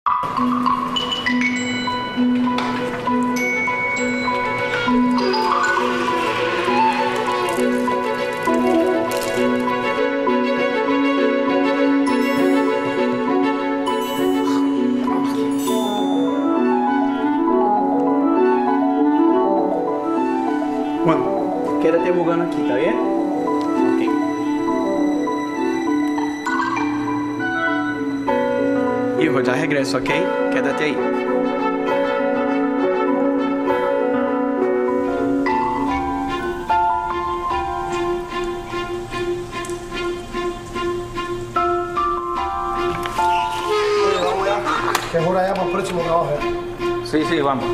Bueno, quédate jugando aquí, ¿está bien? Ok. Hijo, ya regreso, ¿ok? Quédate ahí. Vamos ya, que es hora ya para el próximo trabajo. Sí, sí, vamos.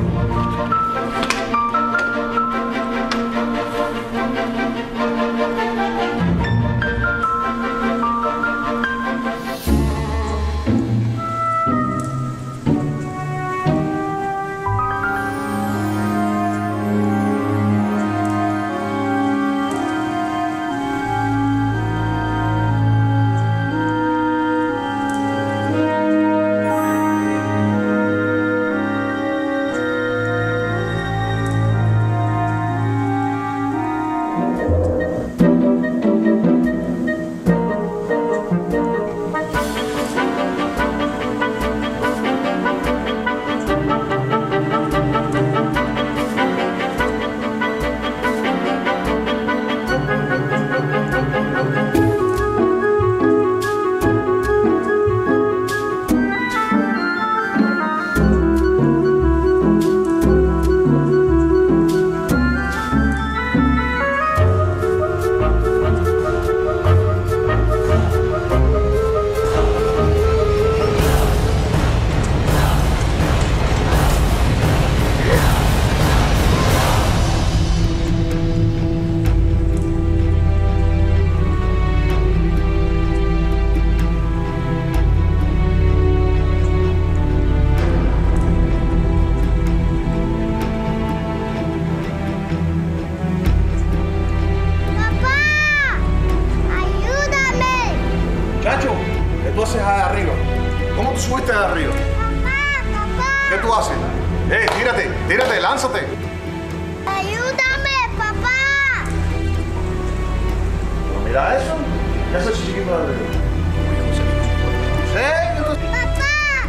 Chacho, ¿qué tú haces ahí arriba? ¿Cómo tú subiste ahí arriba? Papá. ¿Qué tú haces? Tírate, lánzate. Ayúdame, papá. Pero mira eso. ¿Qué hace ese chiquito de arriba? Papá,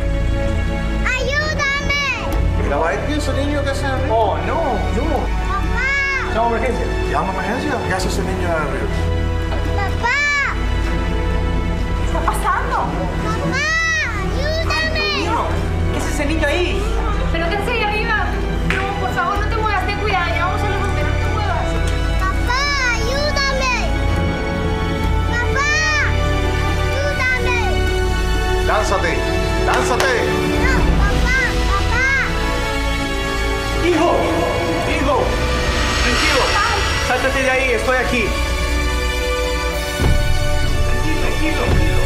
ayúdame. Mira, va aquí ese niño que hace arriba. Oh, no. Papá. Llama emergencia. Llama a emergencia. ¿Qué hace ese niño de arriba? Papá. ¿Qué está pasando? Papá, ayúdame. ¿Qué es ese niño ahí? ¿Pero qué hace ahí arriba? No, por favor, no te muevas, ten cuidado, ya vamos a los bomberos, no te muevas. Papá, ayúdame. Papá, ayúdame. Lánzate. No, papá. ¡Hijo! Tranquilo. Sáltate de ahí, estoy aquí. Tranquilo.